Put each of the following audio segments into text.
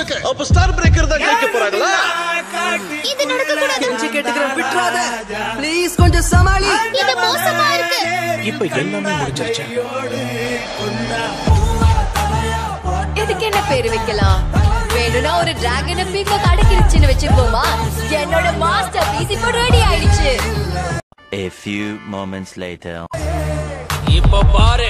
இருக்கு. அப்ப star breaker தான் ஜெயிக்க போறாங்களா? இது நடக்க கூடாது. கொஞ்சம் கேட்டுக்கற விட்றாத. ப்ளீஸ் கொஞ்சம் சமாளி. இது மோசமா இருக்கு. இப்போ எல்லாமே முடிஞ்சிருச்சு. இதுக்கு என்ன பேர் வைக்கலாம்? வேணும்னா ஒரு டிராகன் பீக்க கடைக்கிருச்சுன்னு வெச்சுப்போமா? என்னோட மாஸ்டர் பீஸ் இப்போ ரெடி ஆயிடுச்சு. A few moments later. இப்போ பாரு.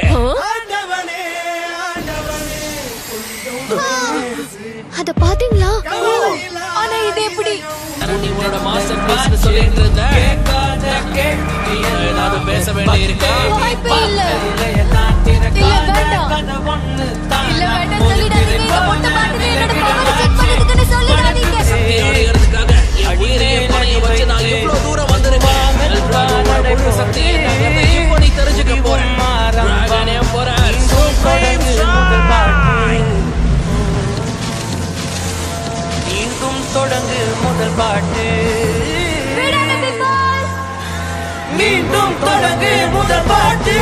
அத பாத்தீங்களா? ஆனா இது எப்படி? நீ உன்னோட மாஸ்டர் பீஸ் சொல்லிட்டு இருந்த. ஏதாவது பேச வேண்டியிருக்கா? வாய்ப்பே இல்ல. இல்ல வேண்டாம். இல்ல வேண்டாம் சொல்லிடாதீங்க. இந்த பொண்ணு பார்த்து என்னோட பவர் செக் பண்ணதுக்குன்னு சொல்லிடாதீங்க. அடையறதுக்காக என் உயிரையே பணைய வச்சு நான் இவ்வளவு தூரம் வந்திருக்கேன். முழு சக்தியை இப்போ நீ தெரிஞ்சுக்க போறேன். டிராகனே போறேன். மீண்டும் தொடங்கு முதல் பாட்டு. மீண்டும் தொடங்கு முதல் பாட்டு.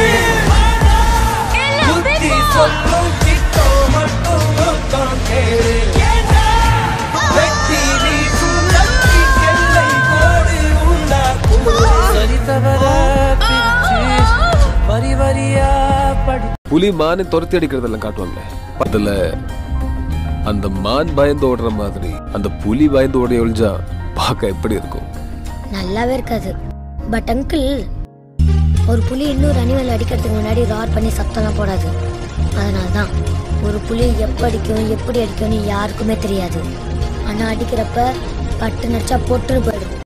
புத்தி சொல்லும் சித்தோ மட்டும் தான் கேளு. வெற்றி நீ சுழற்றி எல்லை கோடு உண்டாக்கும். சரி தவற பிரிச்சு வரி வரியா படி. புலி மானை துரத்தி அடிக்கிறதெல்லாம் காட்டுவாங்களே, அதுல அந்த மான் பயந்து ஓடுற மாதிரி அந்த புலி பயந்து ஓடி ஒழிஞ்சா பார்க்க எப்படி இருக்கும்? நல்லாவே இருக்காது. பட் அங்கிள், ஒரு புலி இன்னொரு அனிமல் அடிக்கிறதுக்கு முன்னாடி ரார் பண்ணி சத்தம்லாம் போடாது. அதனால்தான் ஒரு புலி எப்போ அடிக்கும் எப்படி அடிக்கும்னு யாருக்குமே தெரியாது. ஆனால் அடிக்கிறப்ப பட்டு நடிச்சா போட்டுன்னு போயிடும்.